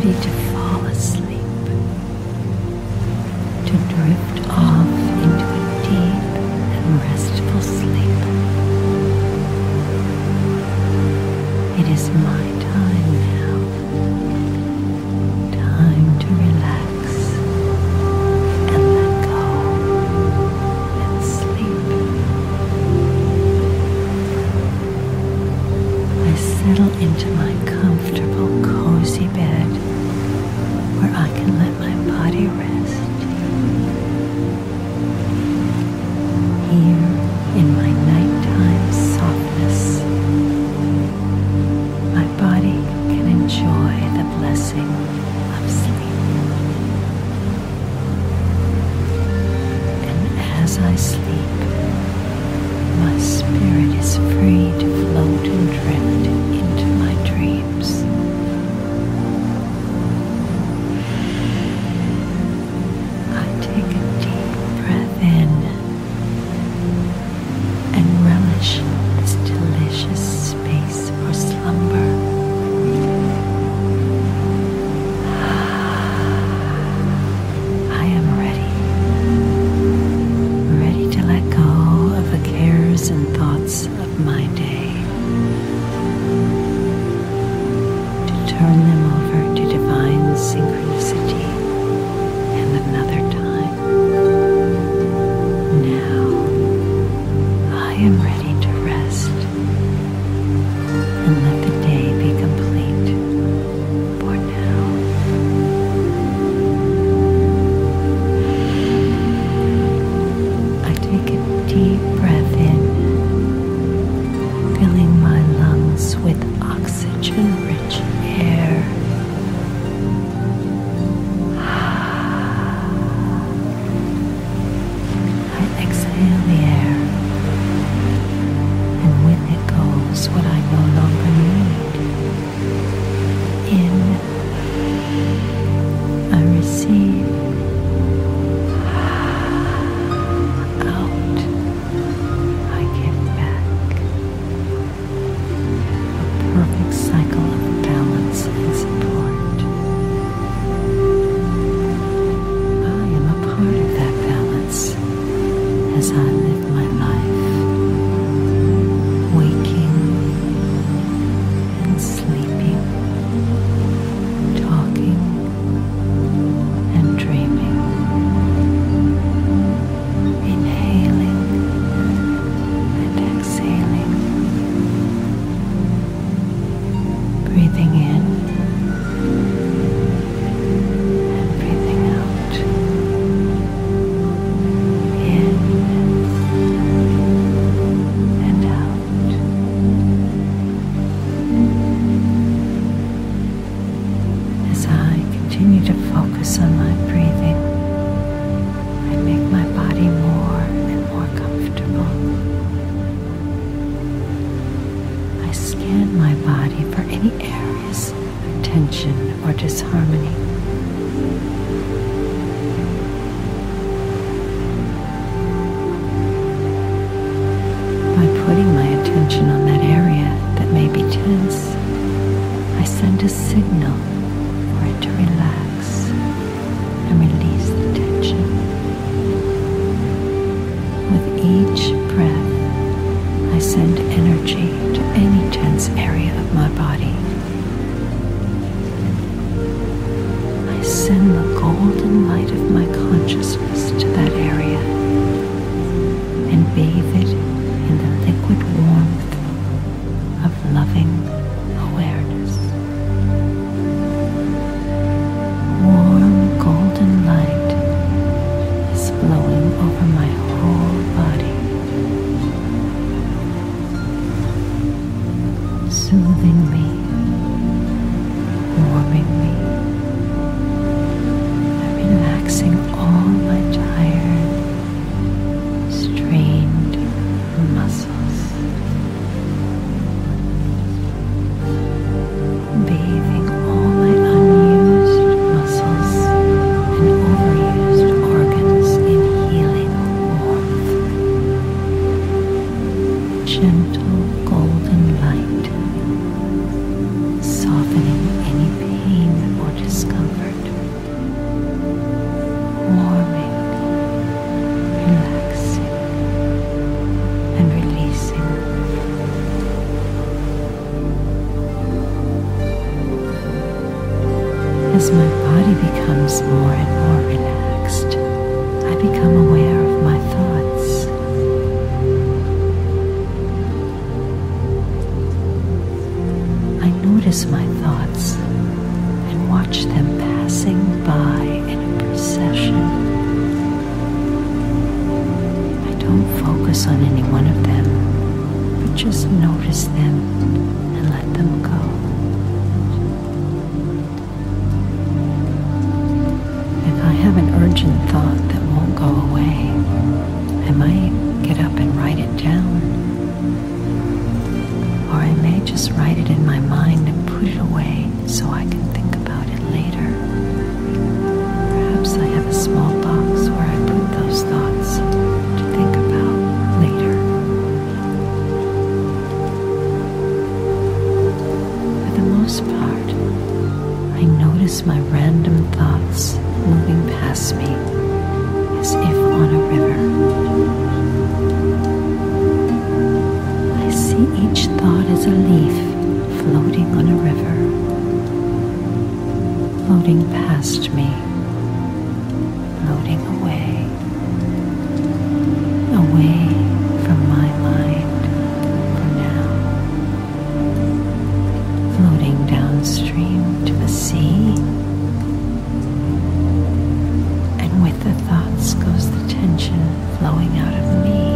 ready to fall asleep, to drift off into a deep and restful sleep. It is my time now, time to relax and let go and sleep. I settle into my comfortable, cozy bed where I can let my body rest. Here in my nighttime softness, my body can enjoy the blessing of sleep. And as I sleep, my spirit is free to float and drift into my dreams. I take a deep breath in and relish this delicious space for slumber. I am ready to let go of the cares and thoughts of my day, to turn them over to divine synchronicity and another time. Now, I am ready to rest and let the day be complete for now. I take a deep breath in, filling my lungs with oxygen-rich air. I exhale the air, and with it goes what I no longer need. In, I receive. Out, I give back. A perfect cycle of balance and support. I am a part of that balance as I live my life, waking and sleeping, talking and dreaming, inhaling and exhaling, breathing in and breathing out, in and out. As I continue to focus on my breathing, I make my body more and more comfortable. I scan my body for any areas of tension or disharmony. By putting my attention on that area that may be tense, I send a signal for it to relax and release the tension. With each breath, I send energy to any tense area of my body. I send the golden light of my consciousness to that area and bathe it in the liquid warmth of loving awareness. Warm golden light is flowing over my whole body, soothing me, warming me, and relaxing all my As my body becomes more and more relaxed, I become aware of my thoughts. I notice my thoughts and watch them passing by in a procession. I don't focus on any one of them, but just notice them and let them go. If I have an urgent thought that won't go away, I might get up and write it down. Or I may just write it in my mind and put it away so I can think about it later. Perhaps I have a small box where I put those thoughts to think about later. For the most part, I notice my random thoughts moving past me as if on a river. I see each thought as a leaf floating on a river, floating past me, floating away, away from my mind for now, floating downstream to the sea. And with the thoughts goes the tension flowing out of me,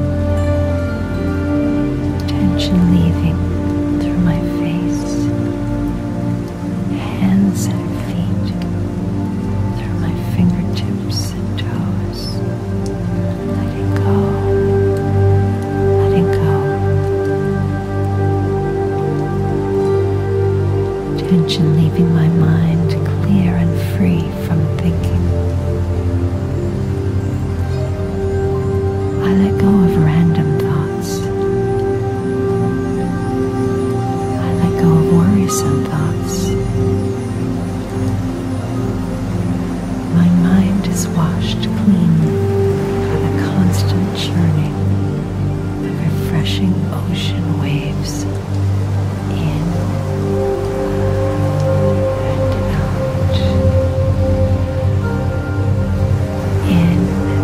tension leaving through my face, hands and feet, through my fingertips and toes. Letting go, letting go. Tension leaving my mind clear and free from thinking. I let go of random thoughts. I let go of worrisome thoughts. My mind is washed clean by the constant churning of refreshing ocean waves in and out, in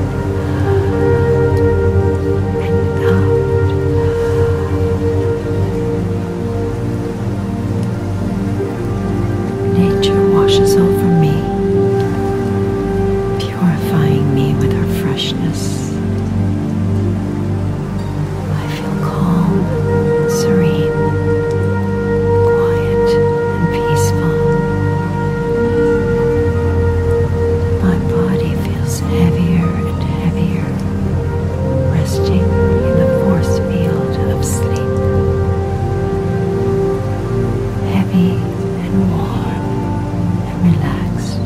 and out. Nature washes over me, purifying me with her freshness. I feel calm and serene, quiet and peaceful. My body feels heavier and heavier, resting in the force field of sleep. Heavy and warm and relaxed,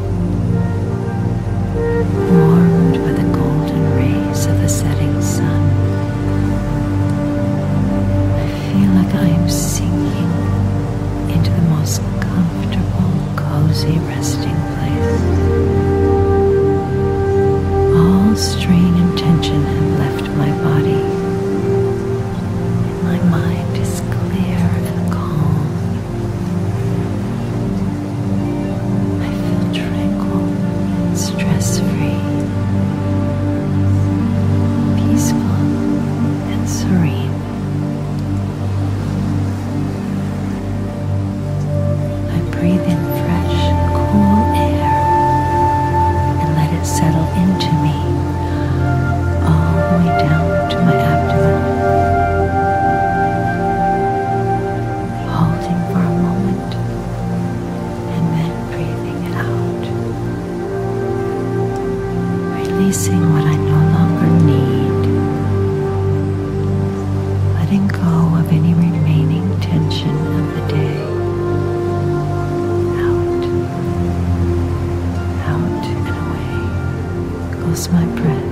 warmed by the golden rays of the setting sun. I feel like I am sinking into the most comfortable, cozy resting place. All strain and tension have left my body, and my mind is clear and calm. I feel tranquil and stress-free, peaceful and serene. I breathe in fresh, cool air and let it settle into me, all the way down to my abdomen. Holding for a moment and then breathing it out. Releasing what I no longer need. Letting go of any remaining tension of the day. Out, out and away goes my breath.